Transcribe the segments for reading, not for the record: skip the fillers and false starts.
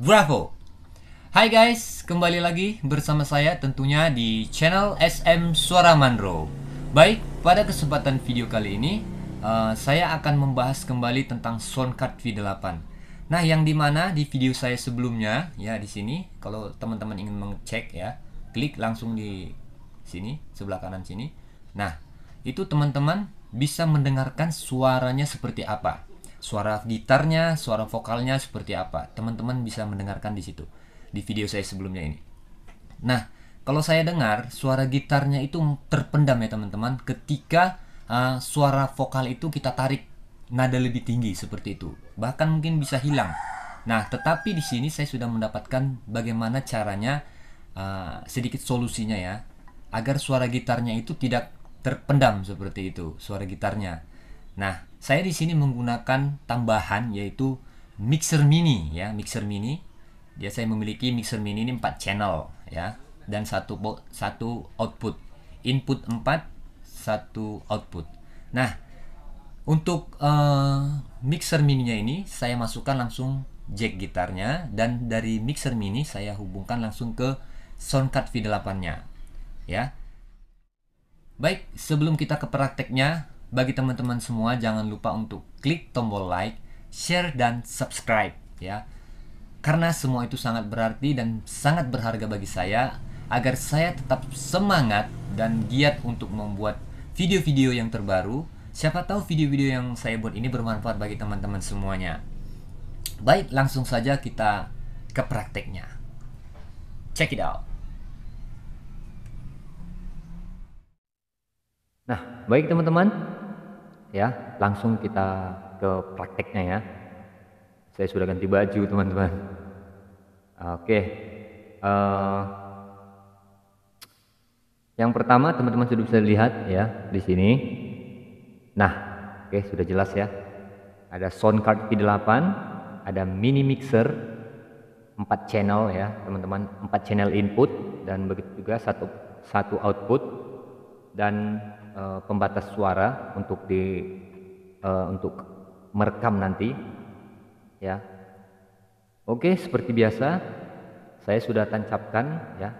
Bravo. Hai guys, kembali lagi bersama saya tentunya di channel SM Suara Mandro. Baik, pada kesempatan video kali ini saya akan membahas kembali tentang soundcard V8. Nah, yang dimana di video saya sebelumnya ya di sini, kalau teman-teman ingin mengecek ya, klik langsung di sini sebelah kanan sini. Nah, itu teman-teman bisa mendengarkan suaranya seperti apa, suara gitarnya, suara vokalnya seperti apa. Teman-teman bisa mendengarkan di situ di video saya sebelumnya ini. Nah, kalau saya dengar suara gitarnya itu terpendam ya teman-teman, ketika suara vokal itu kita tarik nada lebih tinggi seperti itu. Bahkan mungkin bisa hilang. Nah, tetapi di sini saya sudah mendapatkan bagaimana caranya, sedikit solusinya ya, agar suara gitarnya itu tidak terpendam seperti itu suara gitarnya. Nah, saya di sini menggunakan tambahan yaitu mixer mini ya, mixer mini. Ya, saya memiliki mixer mini ini 4 channel ya, dan satu output. Input 4, satu output. Nah, untuk mixer mininya ini saya masukkan langsung jack gitarnya, dan dari mixer mini saya hubungkan langsung ke soundcard V8-nya ya. Baik, sebelum kita ke prakteknya, bagi teman-teman semua jangan lupa untuk klik tombol like, share, dan subscribe ya. Karena semua itu sangat berarti dan sangat berharga bagi saya, agar saya tetap semangat dan giat untuk membuat video-video yang terbaru. Siapa tahu video-video yang saya buat ini bermanfaat bagi teman-teman semuanya. Baik, langsung saja kita ke prakteknya. Check it out. Nah, baik teman-teman, ya langsung kita ke prakteknya ya. Saya sudah ganti baju teman-teman. Oke, yang pertama teman-teman sudah bisa lihat ya di sini. Nah, oke, sudah jelas ya. Ada soundcard V8, ada mini mixer 4 channel ya teman-teman, 4 channel input, dan begitu juga satu output, dan pembatas suara untuk untuk merekam nanti ya. Oke, seperti biasa saya sudah tancapkan ya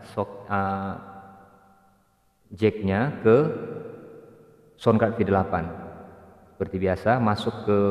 jacknya ke soundcard V8. Seperti biasa masuk ke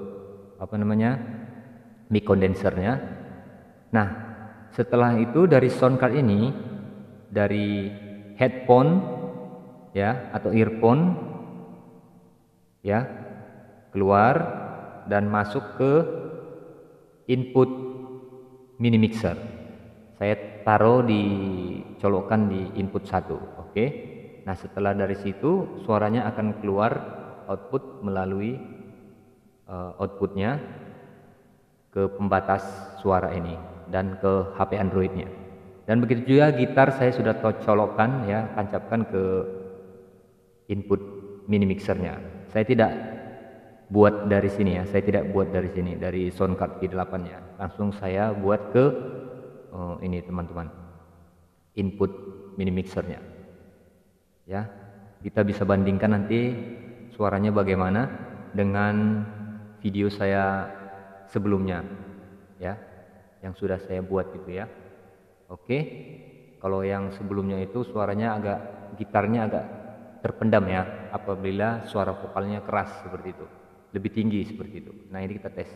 mic condensernya. Nah, setelah itu dari soundcard ini, dari headphone ya atau earphone ya, keluar dan masuk ke input mini mixer. Saya taruh colokkan di input 1. Oke. Nah, setelah dari situ suaranya akan keluar output melalui outputnya ke pembatas suara ini dan ke HP Androidnya. Dan begitu juga gitar saya sudah colokkan ya, tancapkan ke input mini mixernya. Saya tidak buat dari sini ya, dari soundcard V8-nya. Langsung saya buat ke ini teman-teman, input mini mixernya. Ya, kita bisa bandingkan nanti suaranya bagaimana dengan video saya sebelumnya ya, yang sudah saya buat gitu ya. Oke, kalau yang sebelumnya itu suaranya gitarnya agak terpendam ya, apabila suara vokalnya keras seperti itu, lebih tinggi seperti itu. Nah, ini kita tes.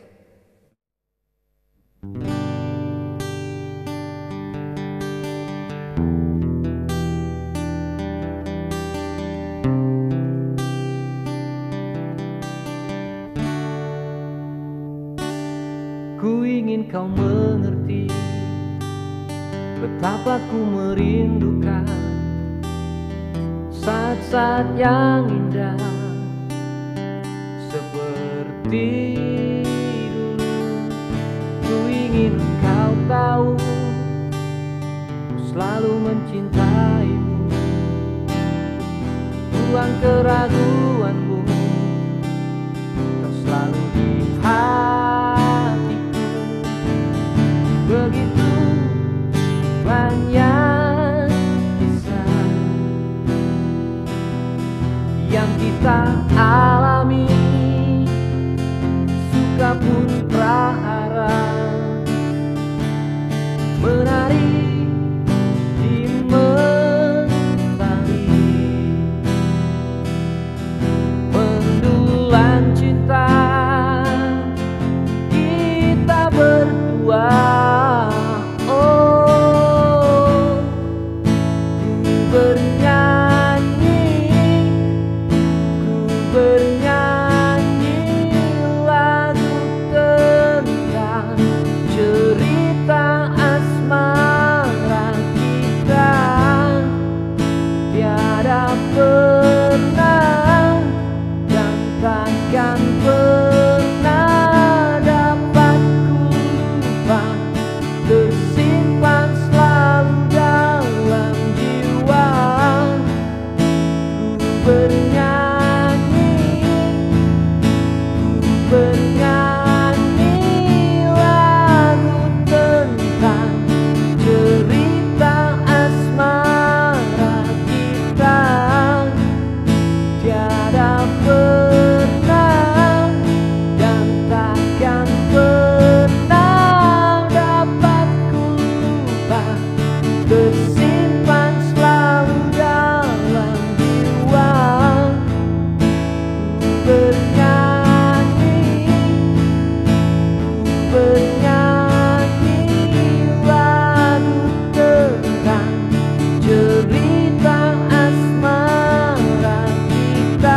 Ku ingin kau mengerti betapa ku merindukan saat-saat yang indah seperti dulu. Ku ingin kau tahu, ku selalu mencintaimu. Buang keraguanmu, kau selalu di hatiku. Begitu banyak kisah yang kita alami, suka pun prahara, pernah dan takkan pernah dapat ku lupa, tersimpan selalu dalam jiwa. Ku bernyanyi lagu tentang cerita asmara kita. Tiada pernah dan takkan pernah dapat ku lupa, tersimpan selalu dalam jiwa. Ku bernyanyi lagu tentang cerita asmara kita.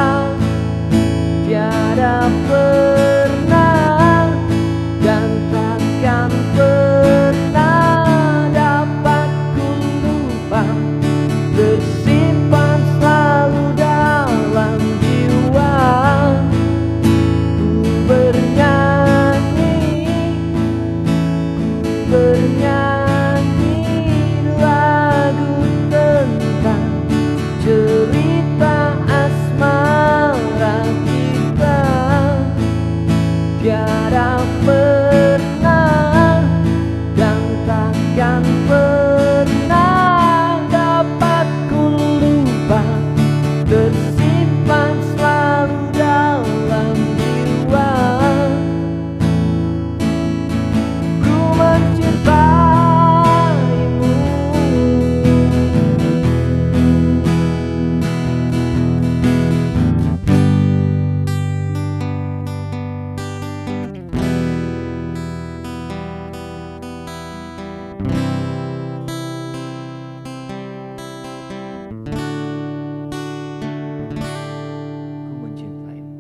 Tiada pernah dan takkan pernah dapat ku lupa, tersimpan selalu dalam jiwa. Ku bernyanyi lagu tentang cerita asmara kita. Tiada pernah dan takkan pernah dapat ku lupa, tersimpan selalu dalam jiwa. Ku mencintaimu, ku mencintaimu.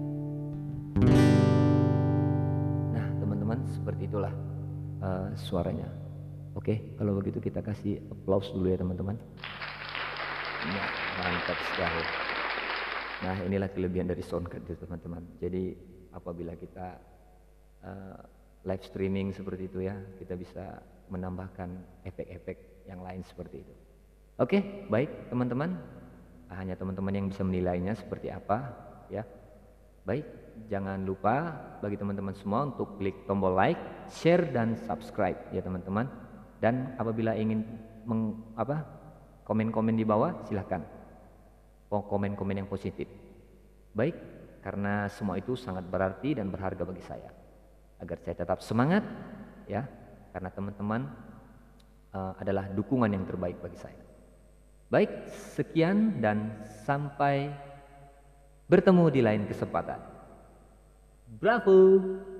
Nah, teman-teman, seperti itulah suaranya. Oke, kalau begitu kita kasih applause dulu ya teman-teman. Nah, mantap sekali. Nah, inilah kelebihan dari Soundcard itu teman-teman. Jadi apabila kita live streaming seperti itu ya, kita bisa menambahkan efek-efek yang lain seperti itu. Oke, baik teman-teman. Hanya teman-teman yang bisa menilainya seperti apa ya. Baik, jangan lupa bagi teman-teman semua untuk klik tombol like, share, dan subscribe ya teman-teman. Dan apabila ingin komen-komen di bawah, silahkan komen-komen yang positif. Baik, karena semua itu sangat berarti dan berharga bagi saya, agar saya tetap semangat ya, karena teman-teman adalah dukungan yang terbaik bagi saya. Baik, sekian dan sampai bertemu di lain kesempatan. Bravo!